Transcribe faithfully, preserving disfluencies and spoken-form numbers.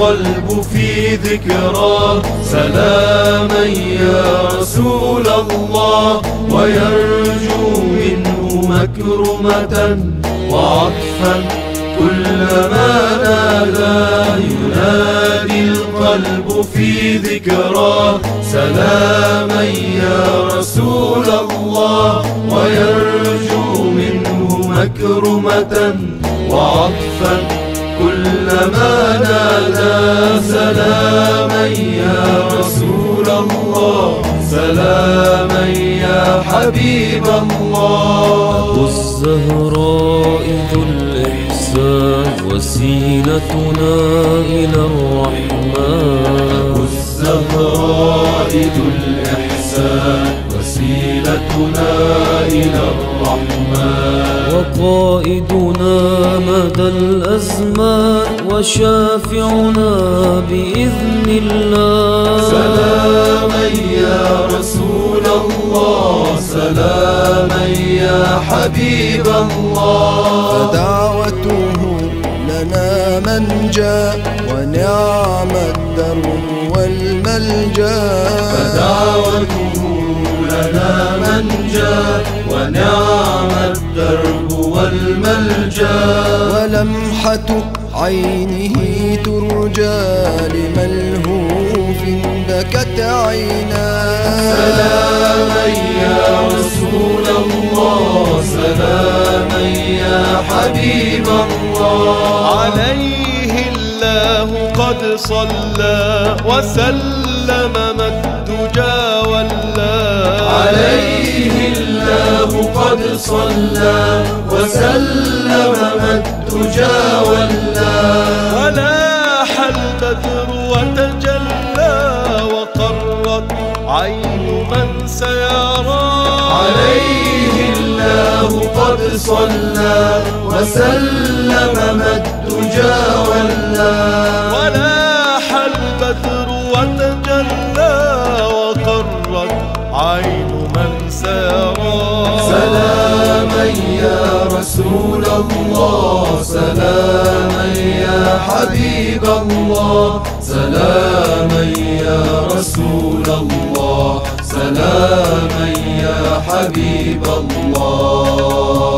القلب في ذكراه سلاما يا رسول الله، ويرجو منه مكرمة وعطفا كلما ناداه. ينادي القلب في ذكراه سلاما يا رسول الله، ويرجو منه مكرمة وعطفا كلما نادى. سلاما يا رسول الله، سلاما يا حبيب الله. أبو الزهراء ذو الإحسان وسيلتنا إلى الرحمن. أبو الزهراء ذو الإحسان وسيلتنا إلى الرحمن، وقائدنا مدى الأزمان وشافعنا بإذن الله. سلاما يا رسول الله، سلاما يا حبيب الله. فدعوته لنا منجا ونعم الدرب والملجا. فدعوته لنا منجا ونعم الدرب والملجا. ولمحة عينه ترجى لملهوف بكت عيناه. سلاما يا رسول الله، سلاما يا حبيب الله. عليه الله قد صلى وسلم ما الدجى ولى. عليه الله قد صلى وسلم ما الدجى ولى. ولاح البدر وتجلى وقرت عين من سيرى. عليه الله قد صلى وسلم ما الدجى ولى. ولاح البدر وتجلى وقرت عين من سيرى. سلاما يا رسول الله، سلاما يا حبيب الله. سلاما يا رسول الله، سلاما يا حبيب الله.